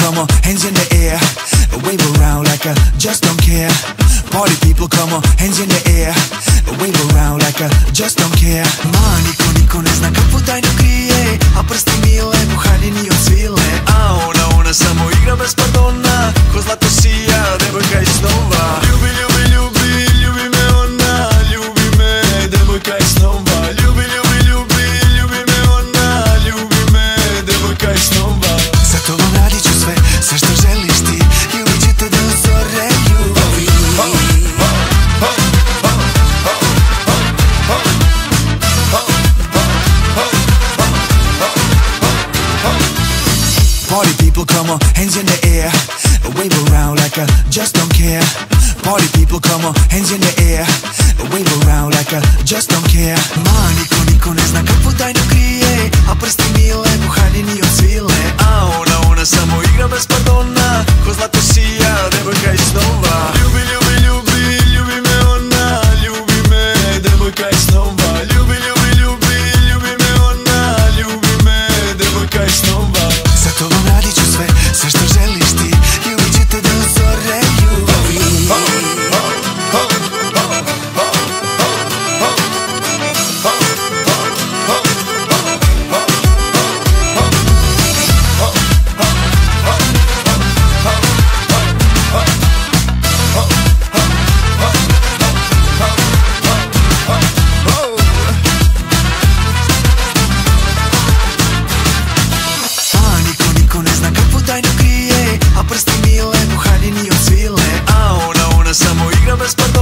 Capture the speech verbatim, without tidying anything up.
come on, hands in the air. Wave around like I just don't care. Party people, come on, hands in the air. Wave around like I just don't care. Ma niko, niko ne zna kakvu tajnu krije, a prsti mile, pohaljeni od svile. A ona, ona samo igra bez pardona, ko zlato sija, devojka iz snova. Ljubi, ljubi, ljubi, ljubi me ona, ljubi me, devojka iz snova. Ljubi, ljubi, ljubi, ljubi me ona, ljubi me, devojka iz snova. Za tobom radit ću sve, sve što želiš ti, ljubit ću te do zore ljubavi. Party people, come on, hands in the air. Wave around like I just don't care. Party people, come on, hands in the air. Wave around like I just don't care. Ma niko, niko ne zna kakvu tajnu krije, a prsti mile, pohaljeni od svile. A ona, ona samo igra bez pardona, ko zlato sija, devojka iz snova. Ljubi, ljubi, ljubi, ljubi me ona, ljubi me, devojka iz snova. Ljubi, ljubi, ljubi, ljubi me ona, ljubi me, devojka iz snova. Za tobom radit ću sve, sve što želiš ti, ljubit ću te do zore ljubavi. Tajnu krije, a prsti mile, pohaljeni od svile. A ona, ona samo igra bez pardona.